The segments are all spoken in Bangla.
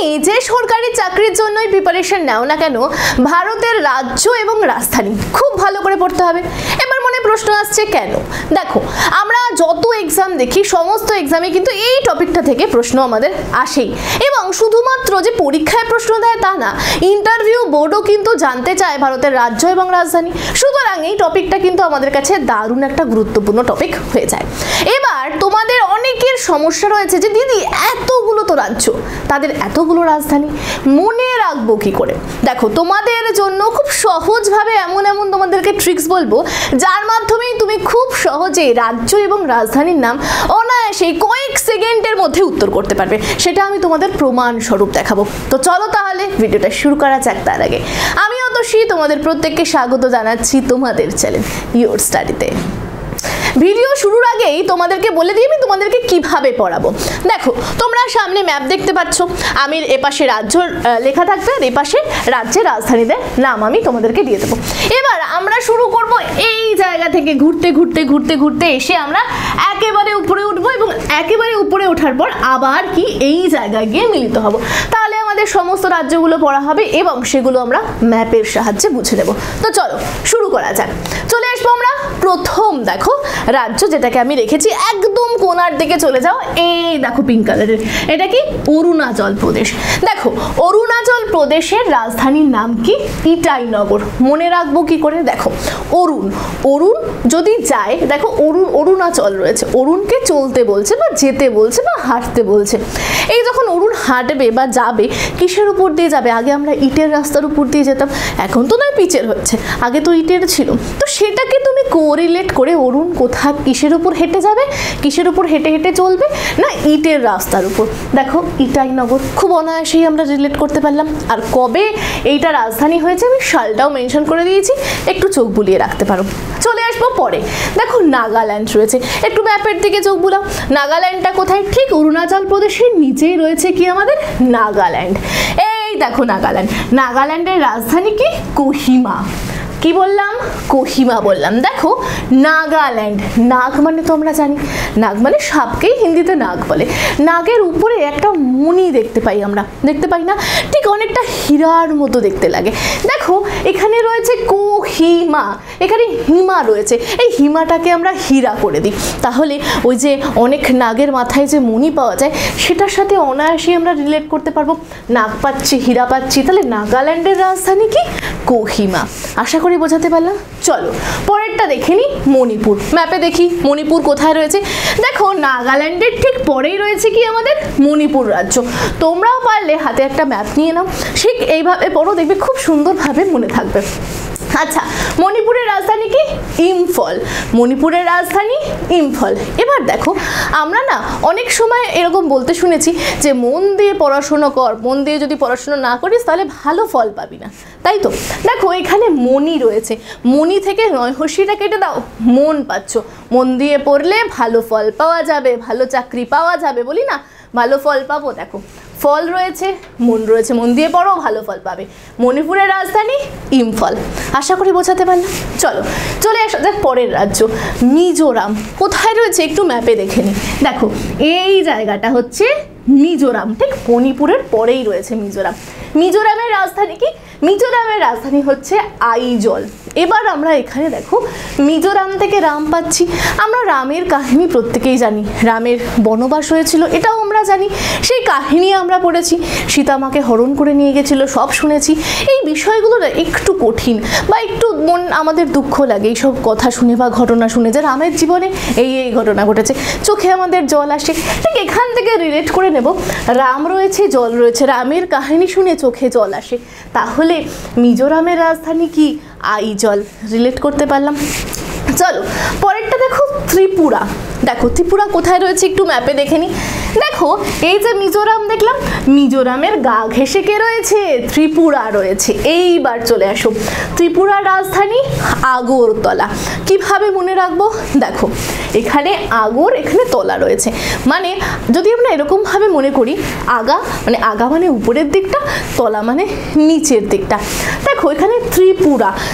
যে সরকারি চাকরির জন্যই প্রিপারেশন নাও না কেন, ভারতের রাজ্য এবং রাজধানী খুব ভালো করে পড়তে হবে। এবার মনে প্রশ্ন আসছে কেন? দেখো, আমরা যত এক্সাম দেখি সমস্ত এক্সামে কিন্তু এই টপিকটা থেকে প্রশ্ন আমাদের আসেই, এবং শুধুমাত্র যে পরীক্ষায় প্রশ্ন দেয় তা না, ইন্টারভিউ বোর্ডও কিন্তু জানতে চায় ভারতের রাজ্য এবং রাজধানী। সুতরাং এই টপিকটা কিন্তু আমাদের কাছে দারুণ একটা গুরুত্বপূর্ণ টপিক হয়ে যায়। এবার তোমাদের অনেকের সমস্যা রয়েছে যে দিদি এতগুলো তো রাজ্য, তাদের এতগুলো রাজধানী মনে রাখবো কি করে? দেখো, তোমাদের জন্য খুব সহজভাবে এমন তোমাদেরকে ট্রিক্স বলবো যার মাধ্যমে তুমি খুব সহজে রাজ্য এবং রাজধানীর নাম অনায়াসেই কয়েক সেকেন্ডের মধ্যে উত্তর করতে পারবে। সেটা আমি তোমাদের প্রমাণ স্বরূপ দেখাবো। তো চলো তাহলে ভিডিওটা শুরু করা যাক। তার আগে আমি অতসী তোমাদের প্রত্যেককে স্বাগত জানাচ্ছি তোমাদের চ্যানেল ইওর স্টাডিতে। ভিডিও শুরুর আগেই তোমাদেরকে বলে দিই আমি তোমাদেরকে কিভাবে পড়াবো। দেখো, তোমরা সামনে ম্যাপ দেখতে পাচ্ছ, আমি এপাশে রাজ্য লেখা থাকবে আর এপাশে রাজ্যের রাজধানীদের নাম আমি তোমাদেরকে দিয়ে দেবো। এবার আমরা শুরু করব এই জায়গা থেকে ঘুরতে ঘুরতে ঘুরতে ঘুরতে এসে আমরা একেবারে উপরে উঠবো, এবং একেবারে উপরে ওঠার পর আবার কি এই জায়গায় গিয়ে মিলিত হব। তাহলে আমাদের সমস্ত রাজ্যগুলো পড়া হবে এবং সেগুলো আমরা ম্যাপের সাহায্যে বুঝে নেব। তো চলো শুরু করা যাক। চলে আসবো আমরা প্রথম, দেখো রাজ্য যেটাকে আমি রেখেছি একদম কোনার দিকে চলে যাও, এই দেখো পিঙ্ক কালারের, এটা কি অরুণাচল প্রদেশ। দেখো, অরুণাচল প্রদেশের রাজধানীর নাম কি? ইটাইনগর। মনে রাখবো কি করে? দেখো, অরুণ যদি যায়, দেখো অরুণাচল রয়েছে, অরুণকে চলতে বলছে বা যেতে বলছে বা হাঁটতে বলছে। এই যখন অরুণ হাঁটবে বা যাবে, কিসের উপর দিয়ে যাবে? আগে আমরা ইটের রাস্তার উপর দিয়ে যেতাম, এখন তো নয় পিচের হচ্ছে, আগে তো ইটের ছিল। তো সেটাকে তুমি কোরিলেট করে অরুণ কিসের উপর হেঁটে যাবে, কিসের উপর হেঁটে হেঁটে চলবে? না, ইটের রাস্তার উপর। দেখো ইটাইনগর, খুব অনায়াসেই আমরা রিলেট করতে পারলাম। আর কবে এইটা রাজধানী হয়েছে আমি সালটাও মেনশন করে দিয়েছি, একটু চোখ বুলিয়ে রাখতে পারো। চলে আসবো পরে। দেখো নাগাল্যান্ড রয়েছে, একটু ম্যাপের দিকে চোখ বুলাও। নাগাল্যান্ডটা কোথায়? ঠিক অরুণাচল প্রদেশের নিচেই রয়েছে কি আমাদের নাগাল্যান্ড। এই দেখো নাগাল্যান্ডের রাজধানী কি? কোহিমা। কি বললাম? কোহিমা বললাম। দেখো নাগাল্যান্ড, নাগ মানে তো আমরা জানি, নাগ মানে সাপকেই হিন্দিতে নাগ বলে। নাগের উপরে একটা মণি দেখতে পাই, আমরা দেখতে পাই না? ঠিক অনেকটা হীরার মতো দেখতে লাগে। দেখো এখানে রয়েছে কোহিমা, এখানে হিমা রয়েছে, এই হিমাটাকে আমরা হীরা করে দিই, তাহলে ওই যে অনেক নাগের মাথায় যে মণি পাওয়া যায় সেটার সাথে অনায়াসেই আমরা রিলেট করতে পারবো। নাগ পাচ্ছি, হীরা পাচ্ছি, তাহলে নাগাল্যান্ডের রাজধানী কি? কোহিমা। আশা করি বোঝাতে পারলাম। চলো পরেরটা দেখে নিই, মণিপুর। ম্যাপে দেখি মণিপুর কোথায় রয়েছে। দেখো নাগাল্যান্ডের ঠিক পরেই রয়েছে কি আমাদের মণিপুর রাজ্য। তোমরাও পারলে হাতে একটা ম্যাপ নিয়ে নাও, ঠিক এইভাবে পড়ো, দেখবে খুব সুন্দরভাবে মনে থাকবে। আচ্ছা, মণিপুরের রাজধানী কি? ইম্ফল। মণিপুরের রাজধানী ইম্ফল। এবার দেখো, আমরা না অনেক সময় এরকম বলতে শুনেছি যে মন দিয়ে পড়াশোনা কর, মন দিয়ে যদি পড়াশোনা না করিস তাহলে ভালো ফল পাবি না, তাই তো? দেখো এখানে মণি রয়েছে, মণি থেকে নয়হস্যিটা কেটে দাও, মন পাচ্ছ। মন দিয়ে পড়লে ভালো ফল পাওয়া যাবে, ভালো চাকরি পাওয়া যাবে, বলি না ভালো ফল পাবো। দেখো ফল রয়েছে, মন রয়েছে, মন দিয়ে পড়ো, ভালো ফল পাবে। মণিপুরের রাজধানী ইম্ফল। আশা করি বোঝাতে পারলাম। চলো চলে আসা যাক পরের রাজ্য, মিজোরাম। কোথায় রয়েছে একটু ম্যাপে দেখে নিই। দেখো এই জায়গাটা হচ্ছে মিজোরাম, ঠিক মণিপুরের পরেই রয়েছে মিজোরাম। মিজোরামের রাজধানী কি? মিজোরামের রাজধানী হচ্ছে আইজল। এবার আমরা এখানে দেখো মিজোরাম থেকে রাম পাচ্ছি। আমরা রামের কাহিনী প্রত্যেকেই জানি, রামের বনবাস হয়েছিল এটাও আমরা জানি, সেই কাহিনী আমরা পড়েছি, সীতামাকে হরণ করে নিয়ে গেছিল, সব শুনেছি। এই বিষয়গুলো না একটু কঠিন বা একটু মন আমাদের দুঃখ লাগে এইসব কথা শুনে বা ঘটনা শুনে, যে রামের জীবনে এই ঘটনা ঘটেছে, চোখে আমাদের জল আসে। ঠিক এখান থেকে রিলেট করে নেব, রাম রয়েছে, জল রয়েছে, রামের কাহিনী শুনে চোখে জল আসে, তাহলে মিজোরামের রাজধানী কি? আইজল। রিলেট করতে পারলাম। চলো পরেরটা দেখো, ত্রিপুরা। দেখো ত্রিপুরা কোথায় রয়েছে একটু ম্যাপে দেখে নিই। দেখো এই যে মিজোরাম দেখলাম, মিজোরামের গা ঘেঁষে কে রয়েছে? ত্রিপুরা রয়েছে। এইবার চলে আসো, ত্রিপুরার রাজধানী আগরতলা। কিভাবে মনে রাখবো? দেখো এখানে আগর, এখানে তলা রয়েছে, মানে যদি আমরা এরকমভাবে মনে করি, আগা মানে উপরের দিকটা, তলা মানে নিচের দিকটা। দেখো এখানে ত্রিপুরা,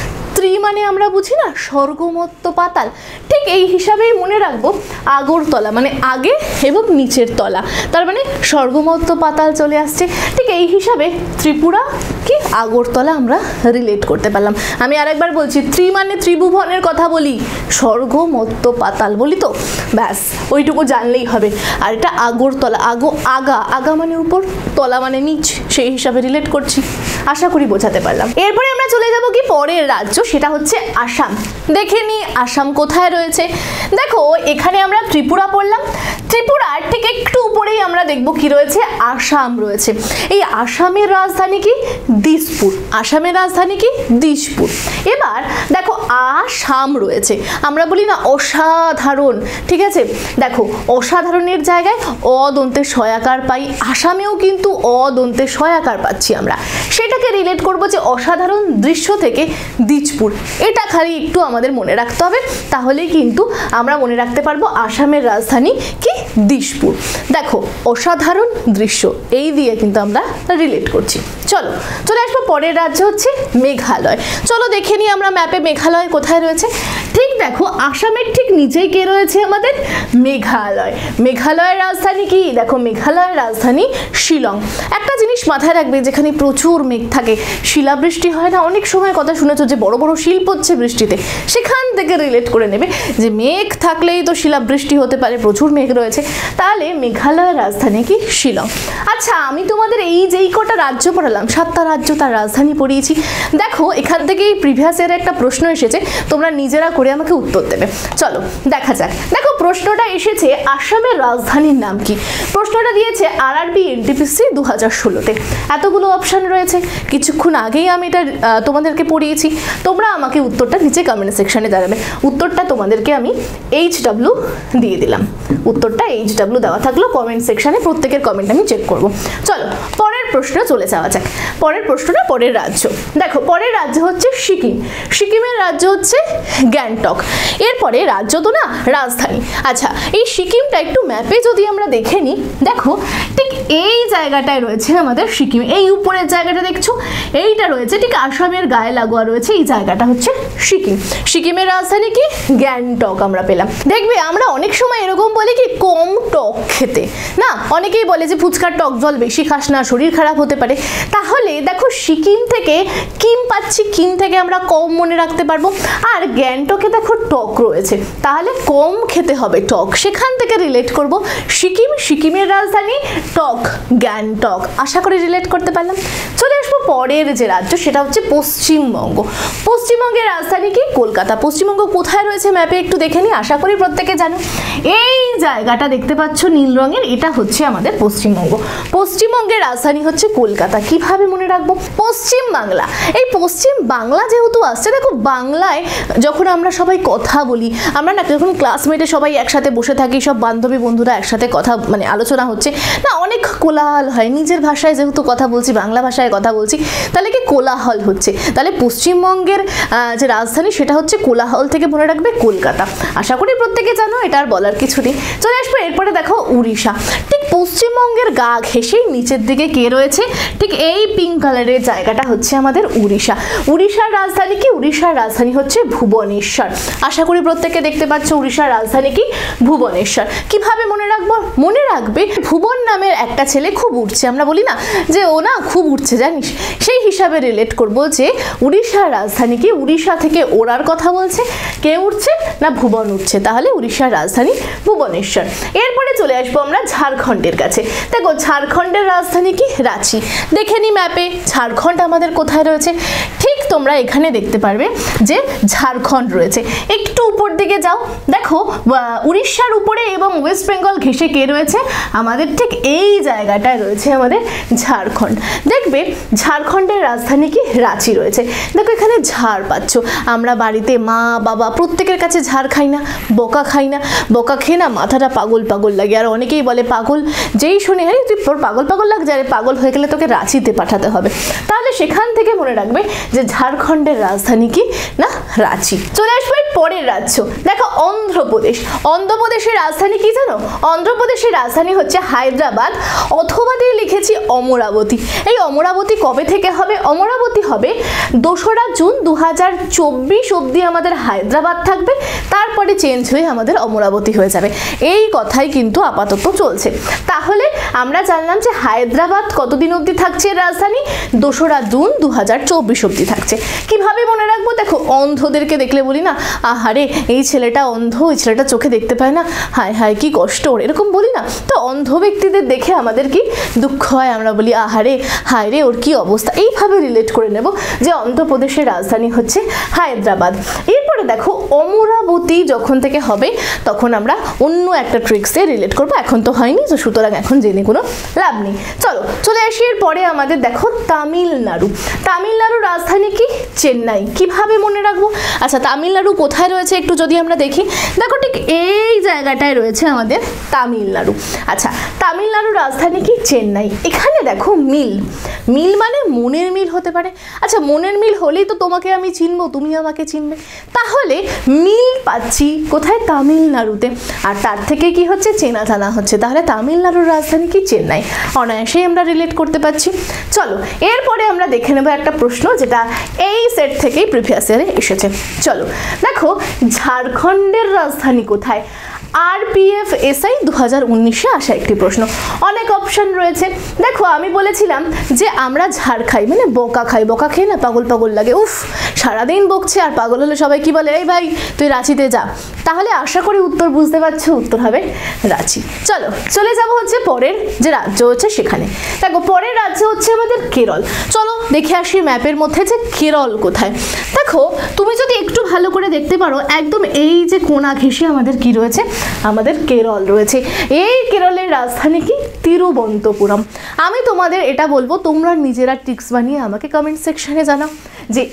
ত্রি মানে আমরা বুঝি না স্বর্গমত্ত পাতাল, ঠিক এই হিসাবেই মনে রাখবো আগরতলা মানে আগে এবং নিচের তলা, তার মানে স্বর্গমত্ত পাতাল চলে আসছে। ঠিক এই হিসাবে ত্রিপুরা কি আগরতলা আমরা রিলেট করতে পারলাম। আমি আরেকবার বলছি, ত্রি মানে ত্রিভুবনের কথা বলি, স্বর্গমত্ত পাতাল বলি তো, ব্যাস ওইটুকু জানলেই হবে। আর এটা আগরতলা, আগা আগা মানে উপর, তলা মানে নিচ, সেই হিসাবে রিলেট করছি। আশা করি বোঝাতে পারলাম। এরপরে আমরা চলে যাব কি পরের রাজ্য, সেটা হচ্ছে আসাম। দেখে নি আসাম কোথায় রয়েছে। দেখো এখানে আমরা ত্রিপুরা পড়লাম, ত্রিপুরার ঠিক একটু উপরেই আমরা দেখব কি রয়েছে, আসাম রয়েছে। এই আসামের রাজধানী কি, দিসপুর। আসামের রাজধানী কি, দিসপুর। এবার দেখো আসাম রয়েছে, আমরা বলি না অসাধারণ, ঠিক আছে। দেখো অসাধারণের জায়গায় অদন্তে সয়াকার পাই, আসামেও কিন্তু অদন্তে সয়াকার পাচ্ছি আমরা। সেটাকে রিলেট করব যে অসাধারণ দৃশ্য থেকে দিসপুর, এটা খালি একটু আমাদের মনে রাখতে হবে, তাহলেই কিন্তু আমরা মনে রাখতে পারবো আসামের রাজধানী কি, দিসপুর। দেখো অসাধারণ দৃশ্য, এই দিয়ে কিন্তু আমরা রিলেট করছি। চলো চলে আসবো পরের রাজ্য হচ্ছে মেঘালয়। চলো দেখে নিই আমরা ম্যাপে মেঘালয় কোথায় রয়েছে। ঠিক দেখো আসামের ঠিক নিচেই কে রয়েছে, আমাদের মেঘালয়। মেঘালয়ের রাজধানী কি, দেখো মেঘালয়ের রাজধানী শিলং। একটা জিনিস মাথায় রাখবে, যেখানে প্রচুর মেঘ থাকে, শিলাবৃষ্টি হয় না, অনেক সময় কথা শুনেছো যে বড় বড় শিল পড়ছে বৃষ্টিতে, সেখান থেকে রিলেট করে নেবে যে মেঘ থাকলেই তো শিলাবৃষ্টি হতে পারে, প্রচুর মেঘ রয়েছে, তাহলে মেঘালয়ের রাজধানী কি, শিলং। আচ্ছা আমি তোমাদের এই যেই কটা রাজ্য পড়ালাম, 7টা রাজ্য তার রাজধানী পড়িয়েছি। দেখো এখান থেকেই প্রিভিয়াস ইয়ারে একটা প্রশ্ন এসেছে, তোমরা নিজেরা করে আমাকে উত্তর দেবে। চলো দেখা যাক। দেখো প্রশ্নটা এসেছে আসামের রাজধানীর নাম কি। প্রশ্নটা দিয়েছে আরআরবি এনটিপিসি 2016-তে। এতগুলো অপশান রয়েছে, কিছুক্ষণ আগেই আমি এটা তোমাদেরকে পড়িয়েছি। তোমরা আমাকে উত্তরটা নিচে কমেন্ট সেকশনে জানাবে। উত্তরটা তোমাদেরকে আমি HW দিয়ে দিলাম, উত্তরটা HW দেওয়া থাকলো কমেন্ট সেকশনে, প্রত্যেকের কমেন্ট আমি চেক করব। চলো পরের প্রশ্ন চলে যাওয়া যাক। পরের প্রশ্নটা পরের রাজ্য। দেখো পরের রাজ্য হচ্ছে সিকিম। সিকিমের রাজ্য হচ্ছে গ্যাংটক। এরপরে রাজ্য তো না, রাজধানী। আচ্ছা এই সিকিমটা একটু ম্যাপে যদি আমরা দেখে নিই, দেখো ঠিক এই জায়গাটায় রয়েছে আমাদের সিকিম। এই উপরের জায়গাটা দেখছো, এইটা রয়েছে ঠিক আসামের গায়ে লাগোয়া রয়েছে, এই জায়গাটা হচ্ছে সিকিম। সিকিমের রাজধানী কি, গ্যাংটক আমরা পেলাম। দেখবে আমরা অনেক সময় এরকম বলি কি কম টক খেতে, না অনেকেই বলে যে ফুচকার টক জল বেশি খাস না, শরীর খারাপ হতে পারে। তাহলে দেখো সিকিম থেকে কিম পাচ্ছি, কিম থেকে আমরা কম মনে রাখতে পারবো। আর গ্যাংটকে দেখো টক রয়েছে, তাহলে কম খেতে হবে টক, সেখান থেকে রিলেট করব সিকিম। সিকিমের রাজধানী টক, গ্যাংটক। আশা করি রিলেট করতে পারলাম। চলে আসবো পরের যে রাজ্য, সেটা হচ্ছে পশ্চিমবঙ্গ। পশ্চিমবঙ্গের রাজধানী কি, কলকাতা। পশ্চিমবঙ্গ কোথায় রয়েছে ম্যাপে একটু দেখে নিই, আশা করি প্রত্যেকে জানো। এই জায়গাটা দেখতে পাচ্ছ নীল রঙের, এটা হচ্ছে আমাদের পশ্চিমবঙ্গ। পশ্চিমবঙ্গের রাজধানী হচ্ছে কলকাতা। কিভাবে মনে রাখবো, পশ্চিম বাংলা। এই পশ্চিম বাংলা যেহেতু আসছে, দেখো বাংলায় যখন আমরা সবাই কথা বলি, আমরা না যখন ক্লাসমেটে সবাই একসাথে বসে থাকি, সব বান্ধবী বন্ধুরা একসাথে কথা মানে আলোচনা হচ্ছে না, অনেক কোলাহল হয়। নিজের ভাষায় যেহেতু কথা বলছি, বাংলা ভাষায় কথা বলছি, তাহলে কি কোলাহল হচ্ছে। তাহলে পশ্চিমবঙ্গের যে রাজধানী সেটা হচ্ছে কোলাহল থেকে মনে রাখবে কলকাতা। আশা করি প্রত্যেকে জানো, এটা আর বলার কিছু নেই। চলে আসবো এরপরে দেখো উড়িষ্যা। ঠিক পশ্চিমবঙ্গের গা ঘেঁষেই নিচের দিকে কে রয়েছে, ঠিক এই পিঙ্ক কালারের জায়গাটা হচ্ছে আমাদের উড়িষ্যা। উড়িষ্যার রাজধানী কি, উড়িষ্যার রাজধানী হচ্ছে ভুবনেশ্বর। আশা করি প্রত্যেকে দেখতে পাচ্ছ উড়িষ্যার রাজধানী কি, ভুবনেশ্বর। কিভাবে মনে রাখবো, মনে রাখবে ভুবন নামের একটা ছেলে খুব উঠছে, আমরা বলি না যে ও না খুব উঠছে জানিস, সেই হিসাবে রিলেট করবো যে উড়িষ্যার রাজধানী কি, উড়িষ্যা থেকে ওড়ার কথা বলছে, কে উঠছে না ভুবন উঠছে, তাহলে উড়িষ্যার রাজধানী ভুবনেশ্বর। এরপরে চলে আসবো আমরা ঝাড়খণ্ডের কাছে। দেখো ঝাড়খণ্ডের রাজধানী কি, রাঁচি। দেখে নি ম্যাপে ঝাড়খণ্ড আমাদের কোথায় রয়েছে। ঠিক তোমরা এখানে দেখতে পারবে যে ঝাড়খণ্ড রয়েছে। একটু উপর দিকে যাও, দেখো উড়িষ্যার উপরে এবং ওয়েস্ট বেঙ্গল ঘেঁষে কে রয়েছে, আমাদের ঠিক এই জায়গাটায় রয়েছে আমাদের ঝাড়খণ্ড। দেখবে ঝাড়খণ্ডের রাজধানী কি, রাঁচি রয়েছে। দেখো এখানে ঝাড় পাচ্ছ, আমরা বাড়িতে মা বাবা প্রত্যেকের কাছে ঝাড় খাই না, বকা খাই না, বকা খেয়ে না মাথাটা পাগল পাগল লাগে। আর অনেকেই বলে পাগল, যেই শুনে হ্যাঁ তুই পাগল পাগল লাগছে, আরে পাগল হয়ে গেলে তোকে রাঁচিতে পাঠাতে হবে। তাহলে সেখান থেকে মনে রাখবে যে ঝাড়খণ্ডের রাজধানী কি না, রাঁচি। চলে আসবে পরের রাজ্য দেখো অন্ধ্রপ্রদেশ। অন্ধ্রপ্রদেশের রাজধানী কি জানো? অন্ধ্রপ্রদেশের রাজধানী হচ্ছে হায়দ্রাবাদ, অথবা দিয়ে লিখেছি অমরাবতী। এই অমরাবতী কবে থেকে হবে? অমরাবতী হবে 2রা জুন 2024 অবধি আমাদের হায়দ্রাবাদ থাকবে, তারপরে চেঞ্জ হয়ে আমাদের অমরাবতী হয়ে যাবে। এই কথাই কিন্তু আপাতত চলছে। তাহলে আমরা জানলাম যে হায়দ্রাবাদ কতদিন অবধি থাকছে রাজধানী? 2রা জুন 2024 অবধি থাকছে। কিভাবে মনে রাখবো? দেখো অন্ধদেরকে দেখলে বলি না, আহারে এই ছেলেটা অন্ধ, ওই ছেলেটা চোখে দেখতে পায় না, হায় হায় কি কষ্ট ওর, এরকম বলি না? তো অন্ধ ব্যক্তিদের দেখে আমাদের কি দুঃখ হয়, আমরা বলি আহারে হায় রে ওর কি অবস্থা। এইভাবে রিলেট করে নেব যে অন্ধ্রপ্রদেশের রাজধানী হচ্ছে হায়দ্রাবাদ। এরপরে দেখো অমরাবতী যখন থেকে হবে তখন আমরা অন্য একটা ট্রিক্সে রিলেট করবো, এখন তো হয়নি, তো সুতরাং এখন জেনে কোনো লাভ নেই। চলো চলে আসি এরপরে আমাদের দেখো তামিলনাড়ু। তামিলনাড়ুর রাজধানী কি? চেন্নাই। কিভাবে মনে রাখবো? আচ্ছা তামিলনাড়ু কোথায় রয়েছে একটু যদি আমরা দেখি, দেখো ঠিক এই জায়গাটায় রয়েছে আমাদের তামিলনাড়ু। আচ্ছা তামিলনাড়ুর রাজধানী কি? চেন্নাই। এখানে দেখো মিল, মিল মানে মনের মিল হতে পারে। আচ্ছা মনের মিল হলেই তো তোমাকে আমি চিনবো, তুমি আমাকে চিনবে, তাহলে মিল পাচ্ছি কোথায়? তামিলনাড়ুতে। আর তার থেকে কি হচ্ছে? চেনা জানা হচ্ছে। তাহলে তামিলনাড়ুর রাজধানী কি? চেন্নাই। অনায়াসেই আমরা রিলেট করতে পারছি। চলো এরপরে আমরা দেখে নেব একটা প্রশ্ন যেটা এই সেট থেকেই প্রিভিয়াস ইয়ারে এসেছে। চলো দেখো ঝাড়খণ্ডের রাজধানী কোথায়? RPFSI 2019-এ আসা একটি প্রশ্ন। অনেক অপশন রয়েছে। দেখো আমি বলেছিলাম যে আমরা ঝাড় খাই মানে বকা খাই, বকা খেয়ে না পাগল পাগল লাগে, উফ সারাদিন বকছে, আর পাগল হলে সবাই কি বলে, এই ভাই তুই রাঁচিতে যা। তাহলে আশা করি উত্তর বুঝতে পারছো, উত্তর হবে রাঁচি। চলো চলে যাব হচ্ছে পরের যে রাজ্য হচ্ছে সেখানে। দেখো পরের রাজ্য হচ্ছে আমাদের কেরল। চলো দেখে আসি ম্যাপের মধ্যে যে কেরল কোথায়। দেখো তুমি যদি একটু ভালো করে দেখতে পারো, একদম এই যে কোণা ঘেঁষে আমাদের কি রয়েছে? আমাদের কেরল রয়েছে। এই কেরলের রাজধানী কি? তিরুবনন্তপুরম। আমি তোমাদের এটা বলবো, তোমরা নিজেরা ট্রিক্স বানিয়ে আমাকে কমেন্ট সেকশনে জানাও যে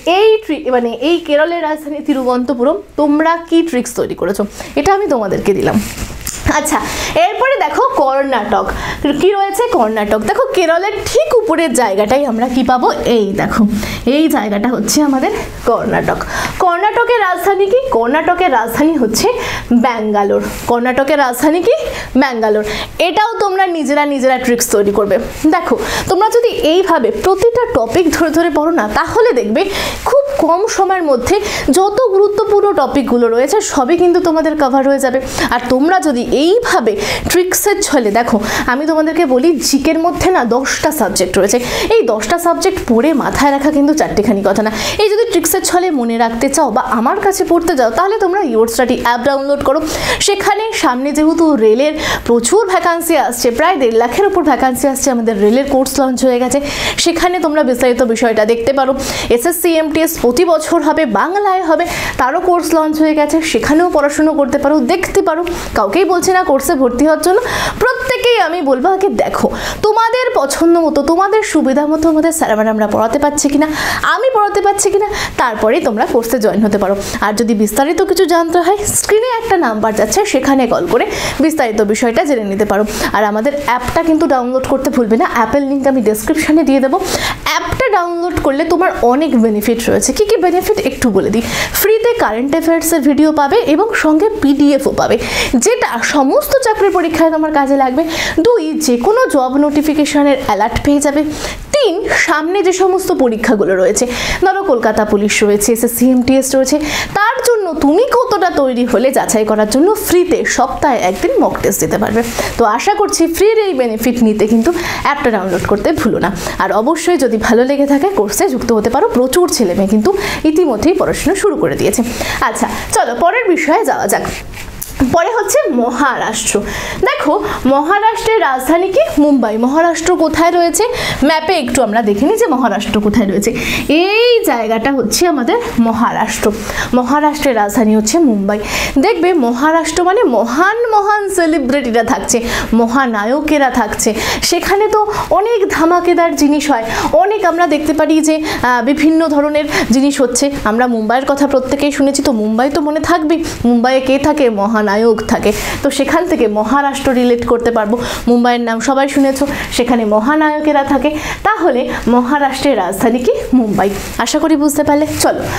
এই কেরলের রাজধানী তিরুবনন্তপুরম তোমরা কি ট্রিক্স তৈরি করেছো, এটা আমি তোমাদেরকে দিলাম। আচ্ছা এরপরে দেখো কর্ণাটক কি রয়েছে? কর্ণাটক। দেখো কেরলের ঠিক উপরের জায়গাটাই আমরা কি পাবো? এই দেখো এই জায়গাটা হচ্ছে আমাদের কর্ণাটক। কর্ণাটকের রাজধানী কি? কর্ণাটকের রাজধানী হচ্ছে ব্যাঙ্গালোর। কর্ণাটকের রাজধানী কি? ব্যাঙ্গালোর। এটাও তোমরা নিজেরা ট্রিক্স তৈরি করবে। দেখো তোমরা যদি এইভাবে প্রতিটা টপিক ধরে ধরে পড়ো না, তাহলে দেখবে খুব কম সময়ের মধ্যে যত গুরুত্বপূর্ণ টপিকগুলো রয়েছে সবই কিন্তু তোমাদের কভার হয়ে যাবে। আর তোমরা যদি এইভাবে ট্রিক্সের ছলে, দেখো আমি তোমাদেরকে বলি জিকের মধ্যে না 10টা সাবজেক্ট রয়েছে, এই 10টা সাবজেক্ট পড়ে মাথায় রাখা কিন্তু চারটেখানি কথা না। এই যদি ট্রিক্সের ছলে মনে রাখতে চাও বা আমার কাছে পড়তে যাও, তাহলে তোমরা ইওর স্টাডি অ্যাপ ডাউনলোড করো। সেখানে সামনে যেহেতু রেলের প্রচুর ভ্যাকান্সি আসছে, প্রায় 1.5 লাখের উপর ভ্যাকান্সি আসছে, আমাদের রেলের কোর্স লঞ্চ হয়ে গেছে, সেখানে তোমরা বিস্তারিত বিষয়টা দেখতে পারো। SSC MTS প্রতি বছর হবে, বাংলায় হবে, তারও কোর্স লঞ্চ হয়ে গেছে, সেখানেও পড়াশুনো করতে পারো, দেখতে পারো। কাউকেই বলছি না কোর্সে ভর্তি হওয়ার জন্য, প্রত্যেকেই আমি বলবো আগে দেখো তোমাদের পছন্দ মতো, তোমাদের সুবিধা মতো আমাদের স্যার ম্যাডামরা পড়াতে পারছে কিনা, আমি পড়াতে পারছি কিনা, তারপরেই তোমরা কোর্সে জয়েন হতে পারো। আর যদি বিস্তারিত কিছু জানতে হয়, স্ক্রিনে একটা নাম্বার যাচ্ছে, সেখানে কল করে বিস্তারিত বিষয়টা জেনে নিতে পারো। আর আমাদের অ্যাপটা কিন্তু ডাউনলোড করতে ভুলবে না, অ্যাপের লিঙ্ক আমি ডেসক্রিপশানে দিয়ে দেবো। অ্যাপটা ডাউনলোড করলে তোমার অনেক বেনিফিট রয়েছে। কী কী বেনিফিট একটু বলে দিই। ফ্রিতে কারেন্ট অ্যাফেয়ার্সের ভিডিও পাবে এবং সঙ্গে PDF-ও পাবে, যেটা সমস্ত চাকরির পরীক্ষায় তোমার কাজে লাগবে। 2 যে কোনো জব নোটিফিকেশনের অ্যালার্ট পেয়ে যাবে। 3 সামনে যে সমস্ত পরীক্ষাগুলো রয়েছে, ধরো কলকাতা পুলিশ রয়েছে, SSC MTS রয়েছে, তার জন্য তুমি কতটা তৈরি হলে যাচাই করার জন্য ফ্রিতে সপ্তাহে 1 দিন মক টেস্ট দিতে পারবে। তো আশা করছি ফ্রির এই বেনিফিট নিতে কিন্তু অ্যাপটা ডাউনলোড করতে ভুলো না। আর অবশ্যই যদি ভালো লেগে থাকে কোর্সে যুক্ত হতে পারো, প্রচুর ছেলেমেয়ে কিন্তু ইতিমধ্যেই পড়াশোনা শুরু করে দিয়েছে। আচ্ছা চলো পরের বিষয়ে যাওয়া যাক। পরে হচ্ছে মহারাষ্ট্র। দেখো মহারাষ্ট্রের রাজধানী কি? মুম্বাই। মহারাষ্ট্র কোথায় রয়েছে? ম্যাপে একটু আমরা দেখে নিই যে মহারাষ্ট্র কোথায় রয়েছে। এই জায়গাটা হচ্ছে আমাদের মহারাষ্ট্র। মহারাষ্ট্রের রাজধানী হচ্ছে মুম্বাই। দেখবে মহারাষ্ট্র মানে মহান মহান সেলিব্রিটিরা থাকছে, মহানায়কেরা থাকছে, সেখানে তো অনেক ধামাকেদার জিনিস হয়, অনেক আমরা দেখতে পারি যে বিভিন্ন ধরনের জিনিস হচ্ছে। আমরা মুম্বাইয়ের কথা প্রত্যেকেই শুনেছি, তো মুম্বাই তো মনে থাকবে। মুম্বাইয়ে কে থাকে? মহানায়ক থাকে। তো সেখান থেকে মহারাষ্ট্র রিলেট করতে পারবো। মুম্বাইয়ের নাম সবাই শুনেছো, সেখানে মহানায়কেরা থাকে, তাহলে মহারাষ্ট্রের রাজধানী কি? মুম্বাই। আশা করি বুঝতে পারলে। চলো পরের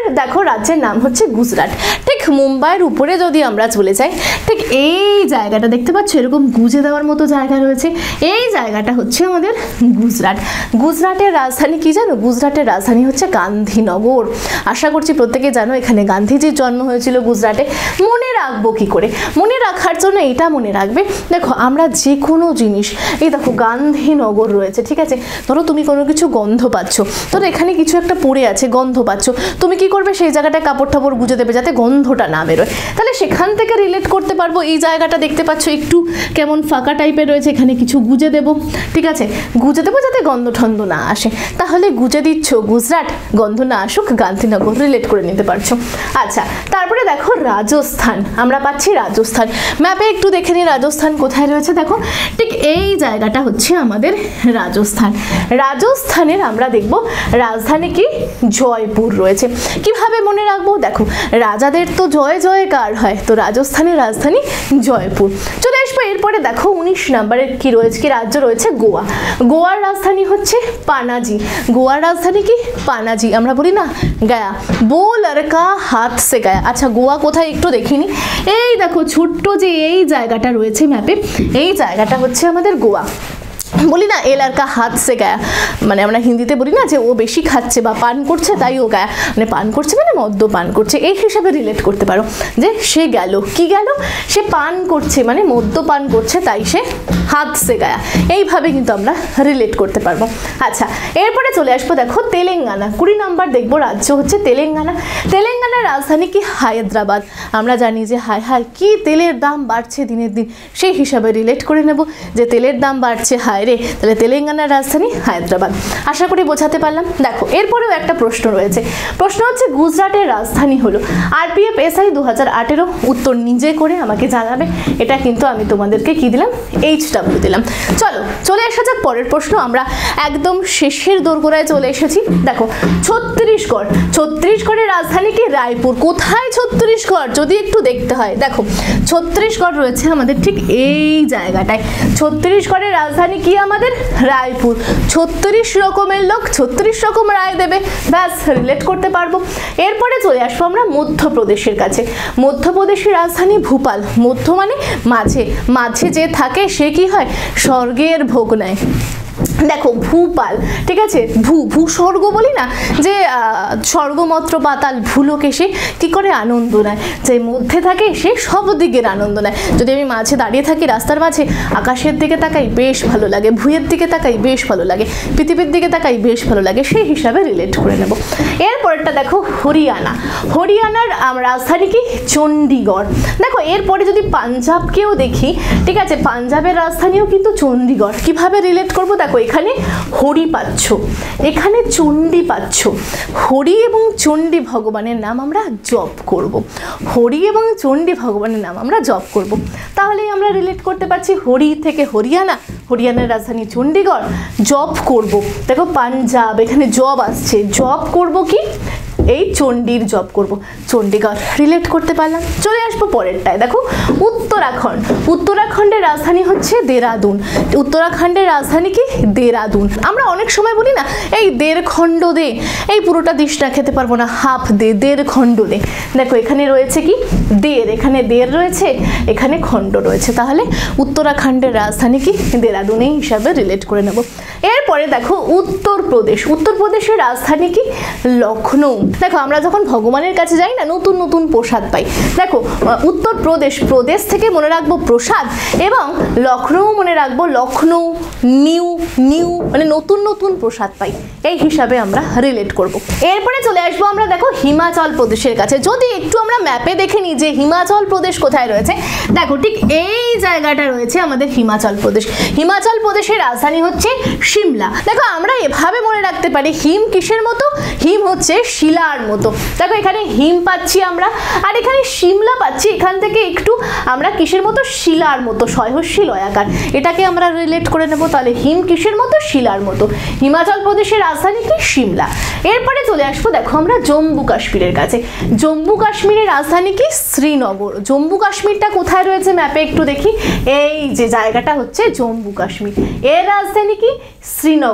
এরপরের দেখো রাজ্যের নাম হচ্ছে গুজরাট। ঠিক মুম্বাইয়ের উপরে যদি আমরা চলে যাই, ঠিক এই জায়গাটা দেখতে পাচ্ছ এরকম গুজে দেওয়ার মতো জায়গা রয়েছে, এই জায়গাটা হচ্ছে আমাদের গুজরাট। গুজরাটের রাজধানী কি জানো? গুজরাটের রাজধানী হচ্ছে গান্ধীনগর। আশা করছি প্রত্যেকে জানো এখানে গান্ধীজির জন্ম হয়েছিল গুজরাটে। মনে রাখবো কি করে? মনে রাখার জন্য এটা মনে রাখবে, দেখো আমরা যে কোনো জিনিস, এই দেখো গান্ধীনগর রয়েছে, ঠিক আছে? ধরো তুমি কোনো কিছু গন্ধ পাচ্ছ, ধরো এখানে কিছু একটা পড়ে আছে, গন্ধ পাচ্ছ, তুমি কি করবে? সেই জায়গাটায় কাপড় টাপড় গুজে দেবে যাতে গন্ধটা না বেরোয়। তাহলে সেখান থেকে রিলেট করতে পারবো, এই জায়গাটা দেখতে পাচ্ছ একটু কেমন ফাঁকা টাইপের রয়েছে, এখানে কিছু গুজে দেবো, ঠিক আছে? গুজে দেবো যাতে গন্ধ ঠন্ধ না আসে, তাহলে গুজে দিচ্ছ গুজরাট, গন্ধ না আসুক গান্ধীনগর, রিলেট করে নিতে পারছো। আচ্ছা, তারপরে দেখো রাজস্থান, আমরা পাচ্ছি রাজস্থান। ম্যাপে একটু দেখে নিই রাজস্থান কোথায় রয়েছে। দেখো ঠিক এই জায়গাটা হচ্ছে আমাদের রাজস্থান। রাজস্থানের আমরা দেখব রাজধানী কি? জয়পুর রয়েছে। কিভাবে মনে রাখবো? দেখো রাজাদের তো জয় জয়কার হয়, তো রাজস্থানের রাজধানী জয়পুর। চলে আসবো এরপরে, দেখো 19 নম্বরের কি রয়েছে, কি রাজ্য রয়েছে? গোয়া। গোয়ার রাজধানী হচ্ছে পানাজি। গোয়ার রাজধানী কি? পানাজি। আমরা বলি না গায়া, বো লড়কা হাত সে গায়া। আচ্ছা গোয়া কোথায় একটু দেখিনি, এই দেখো ছোট্ট যে এই জায়গাটা রয়েছে ম্যাপে, এই জায়গাটা হচ্ছে আমাদের গোয়া। বলি না এ লড়কা হাত সে গায়া, মানে আমরা হিন্দিতে বলি না যে ও বেশি খাচ্ছে বা পান করছে তাই ও গায়া, মানে পান করছে মানে মদ্যপান করছে, এই হিসাবে রিলেট করতে পারো যে সে গেল, কি গেল? সে পান করছে মানে মদ্যপান করছে তাই সে হাত সে গায়া, এইভাবে কিন্তু আমরা রিলেট করতে পারবো। আচ্ছা এরপরে চলে আসবো, দেখো তেলেঙ্গানা। 20 নম্বর দেখবো রাজ্য হচ্ছে তেলেঙ্গানা। তেলেঙ্গানার রাজধানী কি? হায়দ্রাবাদ। আমরা জানি যে হায় হায় কি তেলের দাম বাড়ছে দিনের দিন, সেই হিসাবে রিলেট করে নেব যে তেলের দাম বাড়ছে, হায় রে, তাহলে তেলেঙ্গানার রাজধানী হায়দ্রাবাদ। আশা করি বোঝাতে পারলাম। দেখো এরপরেও একটা প্রশ্ন রয়েছে, প্রশ্ন হচ্ছে গুজরাটের রাজধানী হলো RPF SI 2018। উত্তর নিজে করে আমাকে জানাবে, এটা কিন্তু আমি তোমাদেরকে কি দিলাম? HW দিলাম। চলো চলে আসা যাক পরের প্রশ্ন, আমরা একদম শেষের দোরগোড়ায় চলে এসেছি। দেখো ছত্তিশগড়। ছত্তিশগড়ের রাজধানী কি? রায়পুর। কোথায় ছত্তিশগড় যদি একটু দেখতে হয়, দেখো ছত্তিশগড় রয়েছে আমাদের ঠিক এই জায়গাটায়। ছত্তিশগড়ের রাজধানী কি আমাদের? রায়পুর। 36 রকমের লোক 36 রকম রায় দেবে, ব্যাস রিলেট করতে পারবো। এরপরে চলে আসবো আমরা মধ্যপ্রদেশের কাছে। মধ্যপ্রদেশের রাজধানী ভূপাল। মধ্য মানে মাঝে, মাঝে যে থাকে সে কি হয়? স্বর্গের ভোগ নেয়। দেখো ভূপাল, ঠিক আছে? ভূস্বর্গ বলি না যে স্বর্গমত্র পাতাল, ভূলোকে সে কি করে আনন্দ নেয়, যে মধ্যে থাকে সে সব দিকের আনন্দ নেয়। যদি আমি মাঝে দাঁড়িয়ে থাকি রাস্তার মাঝে, আকাশের দিকে তাকাই বেশ ভালো লাগে, ভূয়ের দিকে তাকাই বেশ ভালো লাগে, পৃথিবীর দিকে তাকাই বেশ ভালো লাগে, সেই হিসাবে রিলেট করে নেব। এরপরটা দেখো হরিয়ানা। হরিয়ানার রাজধানী কি? চণ্ডীগড়। দেখো এরপরে যদি পাঞ্জাবকেও দেখি, ঠিক আছে, পাঞ্জাবের রাজধানীও কিন্তু চণ্ডীগড়। কিভাবে রিলেট করবো? দেখো এখানে হরি পাচ্ছ, এখানে চণ্ডী পাচ্ছ, হরি এবং চণ্ডী ভগবানের নাম আমরা জপ করব। হরি এবং চণ্ডী ভগবানের নাম আমরা জপ করব, তাহলেই আমরা রিলেট করতে পারছি হরি থেকে হরিয়ানা, হরিয়ানার রাজধানী চণ্ডীগড়, জপ করব। দেখো পাঞ্জাব, এখানে জব আসছে, জপ করব কি? এই চণ্ডীর জপ করব, চণ্ডীগড় রিলেট করতে পারলাম। চলে আসবো পরেরটায়, দেখো উত্তরাখণ্ড। উত্তরাখণ্ডের রাজধানী হচ্ছে দেরাদুন। উত্তরাখণ্ডের রাজধানী কি? দেরাদুন। আমরা অনেক সময় বলি না এই 1.5 খণ্ড দে, এই পুরোটা দিস না, খেতে পারবো না, হাফ দে, 1.5 খণ্ড দে। দেখো এখানে রয়েছে কি? দের, এখানে দের রয়েছে, এখানে খণ্ড রয়েছে, তাহলে উত্তরাখণ্ডের রাজধানী কি? দেরাদুন, এই হিসাবে রিলেট করে নেব। এরপরে দেখো উত্তরপ্রদেশ। উত্তরপ্রদেশের রাজধানী কি? লখনৌ। দেখো আমরা যখন ভগবানের কাছে যাই না, নতুন নতুন প্রসাদ পাই। দেখো উত্তরপ্রদেশ, প্রদেশ থেকে মনে রাখবো প্রসাদ, এবং লখনৌ মনে রাখবো লখনৌ, নিউ নিউ মানে নতুন নতুন প্রসাদ পাই, এই হিসাবে আমরা রিলেট করব। এরপরে চলে আসবো আমরা দেখো হিমাচল প্রদেশের কাছে। যদি একটু আমরা ম্যাপে দেখে নিই যে হিমাচল প্রদেশ কোথায় রয়েছে, দেখো ঠিক এই জায়গাটা রয়েছে আমাদের হিমাচল প্রদেশ। হিমাচল প্রদেশের রাজধানী হচ্ছে সিমলা। দেখো আমরা এভাবে মনে রাখতে পারি, হিম কিসের মতো? হিম হচ্ছে শিলার মতো। দেখো এখানে হিম পাচ্ছি আমরা, আর এখানে সিমলা পাচ্ছি, এখান থেকে একটু আমরা কিসের মতো? শিলার মতো, সহস্যী লয়াকার, এটাকে আমরা রিলেট করে নেব। তাহলে হিম কিসের মতো? শিলার মতো। হিমাচল প্রদেশের রাজধানী কি? সিমলা। এরপরে চলে আসবো দেখো আমরা জম্মু কাশ্মীরের কাছে। জম্মু কাশ্মীরের রাজধানী কি? শ্রীনগর। জম্মু কাশ্মীরটা কোথায় রয়েছে ম্যাপে একটু দেখি, এই যে জায়গাটা হচ্ছে জম্মু কাশ্মীর, এর রাজধানী কি? শ্রীনগর।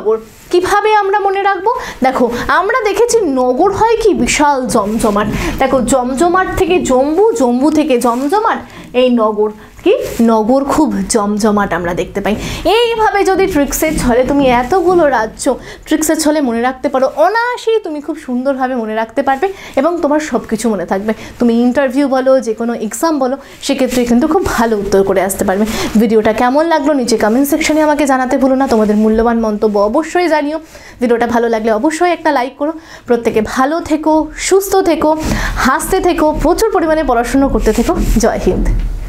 কিভাবে আমরা মনে রাখবো? দেখো আমরা দেখেছি নগর হয় কি বিশাল জমজমাট, দেখো জমজমাট থেকে জম্বু, জম্বু থেকে জমজমাট, এই নগর কি নগর খুব জমজমাট আমরা দেখতে পাই। এইভাবে যদি ট্রিক্সের ছলে তুমি এতগুলো রাজ্য ট্রিক্সের ছলে মনে রাখতে পারো, অনায়াসেই তুমি খুব সুন্দরভাবে মনে রাখতে পারবে এবং তোমার সব কিছু মনে থাকবে। তুমি ইন্টারভিউ বলো, যে কোনো এক্সাম বলো, সেক্ষেত্রে কিন্তু খুব ভালো উত্তর করে আসতে পারবে। ভিডিওটা কেমন লাগলো নিচে কমেন্ট সেকশনে আমাকে জানাতে ভুলো না, তোমাদের মূল্যবান মন্তব্য অবশ্যই জানিও। ভিডিওটা ভালো লাগলে অবশ্যই একটা লাইক করো। প্রত্যেকে ভালো থেকো, সুস্থ থেকো, হাসতে থেকো, প্রচুর পরিমাণে পড়াশুনো করতে থেকো। জয় হিন্দ।